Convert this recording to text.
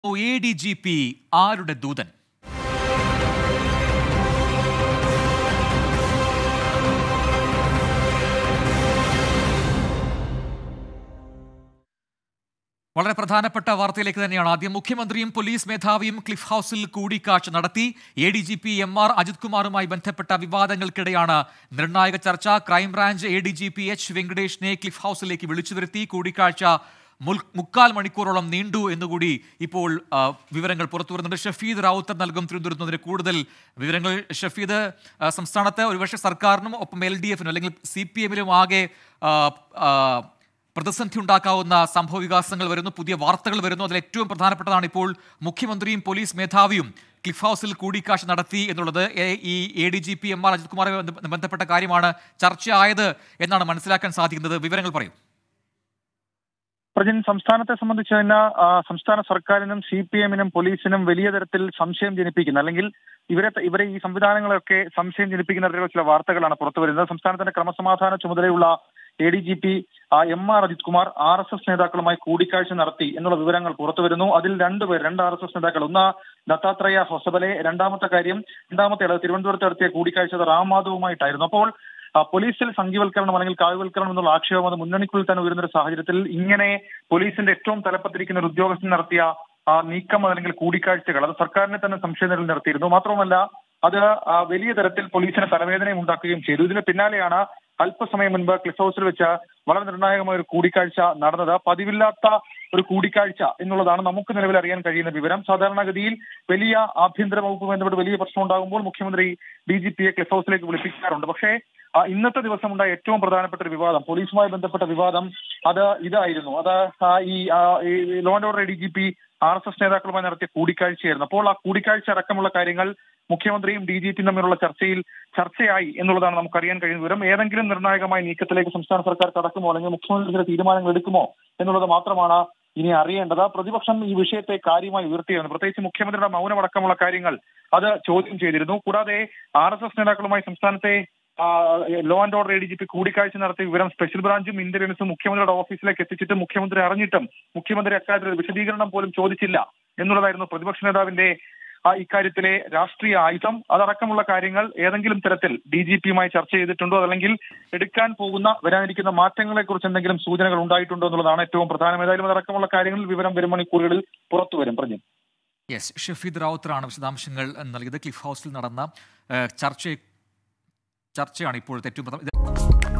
ADGP ആരുടെ ദൂതൻ? വളരെ പ്രധാനപ്പെട്ട വാർത്തയിലേക്ക് തന്നെയാണ്. ആദ്യം മുഖ്യമന്ത്രിയും പോലീസ് മേധാവിയും ക്ലിഫ് ഹൗസിൽ കൂടിക്കാഴ്ച നടത്തി. ADGP MR അജിത് കുമാറുമായി ബന്ധപ്പെട്ട വിവാദങ്ങൾക്കിടെയാണ് നിർണായക ചർച്ച. ക്രൈംബ്രാഞ്ച് ADGP H വെങ്കടേഷിനെ ക്ലിഫ് ഹൗസിലേക്ക് വിളിച്ചു വരുത്തി. കൂടിക്കാഴ്ച 3/4 മണിക്കൂറോളം നീണ്ടു എന്നുകൂടി ഇപ്പോൾ വിവരങ്ങൾ പുറത്തു വരുന്നുണ്ട്. ഷഫീദ് റാവുത്തർ നൽകും തിരുവനന്തപുരത്ത് കൂടുതൽ വിവരങ്ങൾ. ഷഫീദ്, സംസ്ഥാനത്ത് ഒരുപക്ഷെ സർക്കാരിനും ഒപ്പം LDF-നും അല്ലെങ്കിൽ CPM-നും ആകെ പ്രതിസന്ധി ഉണ്ടാക്കാവുന്ന സംഭവ വികാസങ്ങൾ വരുന്നു, പുതിയ വാർത്തകൾ വരുന്നു. അതിൽ ഏറ്റവും പ്രധാനപ്പെട്ടതാണ് ഇപ്പോൾ മുഖ്യമന്ത്രിയും പോലീസ് മേധാവിയും ക്ലിഫ് ഹൗസിൽ കൂടിക്കാഴ്ച നടത്തി എന്നുള്ളത്. ഈ ADGP MR അജിത് കുമാറുമായി ബന്ധപ്പെട്ട കാര്യമാണ് ചർച്ചയായത് എന്നാണ് മനസ്സിലാക്കാൻ സാധിക്കുന്നത്. വിവരങ്ങൾ പറയൂ. പ്രജിൻ, സംസ്ഥാനത്തെ സംബന്ധിച്ച് തന്നെ സംസ്ഥാന സർക്കാരിനും CPM-നും പോലീസിനും വലിയ തരത്തിൽ സംശയം ജനിപ്പിക്കുന്ന, അല്ലെങ്കിൽ ഇവരെ ഈ സംവിധാനങ്ങളൊക്കെ സംശയം ജനിപ്പിക്കുന്ന തരത്തിലുള്ള ചില വാർത്തകളാണ് പുറത്തു വരുന്നത്. സംസ്ഥാനത്തിന്റെ ക്രമസമാധാന ചുമതലയുള്ള ADGP MR Ajith Kumar RSS നേതാക്കളുമായി കൂടിക്കാഴ്ച നടത്തി എന്നുള്ള വിവരങ്ങൾ പുറത്തു വരുന്നു. അതിൽ രണ്ട് RSS നേതാക്കൾ, ഒന്ന് ദത്താത്രേയ ഹൊസബലെ, രണ്ടാമത്തെ തിരുവനന്തപുരത്ത് നടത്തിയ കൂടിക്കാഴ്ച റാം മാധവുമായിട്ടായിരുന്നു. അപ്പോൾ പോലീസിൽ സംഘീവൽക്കരണം അല്ലെങ്കിൽ കാവ്യവൽക്കരണം എന്നുള്ള ആക്ഷേപം അത് മുന്നണിക്കുള്ളിൽ തന്നെ ഉയരുന്ന ഒരു സാഹചര്യത്തിൽ ഇങ്ങനെ പോലീസിന്റെ ഏറ്റവും തലപ്പത്തിരിക്കുന്ന ഒരു ഉദ്യോഗസ്ഥൻ നടത്തിയ നീക്കം അല്ലെങ്കിൽ കൂടിക്കാഴ്ചകൾ അത് സർക്കാരിനെ തന്നെ സംശയനിഴലിൽ നിർത്തിയിരുന്നു. മാത്രമല്ല അത് വലിയ തരത്തിൽ പോലീസിന് തലവേദനയും ഉണ്ടാക്കുകയും ചെയ്തു. ഇതിന് പിന്നാലെയാണ് അല്പസമയം മുൻപ് ക്ലിഫ് ഹൗസിൽ വെച്ച് വളരെ നിർണായകമായ ഒരു കൂടിക്കാഴ്ച നടന്നത്. പതിവില്ലാത്ത ഒരു കൂടിക്കാഴ്ച എന്നുള്ളതാണ് നമുക്ക് നിലവിൽ അറിയാൻ കഴിയുന്ന വിവരം. സാധാരണഗതിയിൽ വലിയ ആഭ്യന്തര വകുപ്പ് ബന്ധപ്പെട്ട് വലിയ പ്രശ്നം ഉണ്ടാകുമ്പോൾ മുഖ്യമന്ത്രി DGP-യെ ക്ലിഫ് ഹൗസിലേക്ക് വിളിപ്പിക്കാറുണ്ട്. പക്ഷേ ഇന്നത്തെ ദിവസമുണ്ടായ ഏറ്റവും പ്രധാനപ്പെട്ട ഒരു വിവാദം, പോലീസുമായി ബന്ധപ്പെട്ട വിവാദം, അത് ഇതായിരുന്നു. അത് ഈ law and order ADGP RSS നേതാക്കളുമായി നടത്തിയ കൂടിക്കാഴ്ചയായിരുന്നു. അപ്പോൾ ആ കൂടിക്കാഴ്ച അടക്കമുള്ള കാര്യങ്ങൾ മുഖ്യമന്ത്രിയും DGP-യും തമ്മിലുള്ള ചർച്ചയായി എന്നുള്ളതാണ് നമുക്കറിയാൻ കഴിയുന്ന വിവരം. ഏതെങ്കിലും നിർണായകമായ നീക്കത്തിലേക്ക് സംസ്ഥാന സർക്കാർ കടക്കുമോ അല്ലെങ്കിൽ മുഖ്യമന്ത്രി ചില തീരുമാനങ്ങൾ എടുക്കുമോ എന്നുള്ളത് മാത്രമാണ് ഇനി അറിയേണ്ടത്. പ്രതിപക്ഷം ഈ വിഷയത്തെ കാര്യമായി ഉയർത്തിയിരുന്നു. പ്രത്യേകിച്ച് മുഖ്യമന്ത്രിയുടെ മൗനമടക്കമുള്ള കാര്യങ്ങൾ അത് ചോദ്യം ചെയ്തിരുന്നു. കൂടാതെ RSS നേതാക്കളുമായി സംസ്ഥാനത്തെ ലോ ആൻഡ് ഓർഡർ ADGP കൂടിക്കാഴ്ച നടത്തിയ വിവരം സ്പെഷ്യൽ ബ്രാഞ്ചും ഇന്റലിജൻസും മുഖ്യമന്ത്രിയുടെ ഓഫീസിലേക്ക് എത്തിച്ചിട്ട് മുഖ്യമന്ത്രി അറിഞ്ഞിട്ടും മുഖ്യമന്ത്രി അക്കാര്യത്തിൽ വിശദീകരണം പോലും ചോദിച്ചില്ല എന്നുള്ളതായിരുന്നു പ്രതിപക്ഷ നേതാവിന്റെ ഇക്കാര്യത്തിലെ രാഷ്ട്രീയ ആയുധം. അതടക്കമുള്ള കാര്യങ്ങൾ ഏതെങ്കിലും തരത്തിൽ DGP-യുമായി ചർച്ച ചെയ്തിട്ടുണ്ടോ, അതല്ലെങ്കിൽ എടുക്കാൻ പോകുന്ന വരാനിരിക്കുന്ന മാറ്റങ്ങളെ കുറിച്ച് എന്തെങ്കിലും സൂചനകൾ ഉണ്ടായിട്ടുണ്ടോ എന്നുള്ളതാണ് ഏറ്റവും പ്രധാനം. ഏതായാലും അതടക്കമുള്ള കാര്യങ്ങളിൽ വിവരം വരും മണിക്കൂറുകളിൽ പുറത്തു വരും. പറഞ്ഞു. യെസ്, ഷഫീദ് റാവുത്തറാണ് വിശദാംശങ്ങൾ നൽകിയത്. ക്ലിഫ് ഹൗസിൽ നടന്ന ചർച്ചയാണ് ഇപ്പോഴത്തെ ഏറ്റവും പ്രധാനം.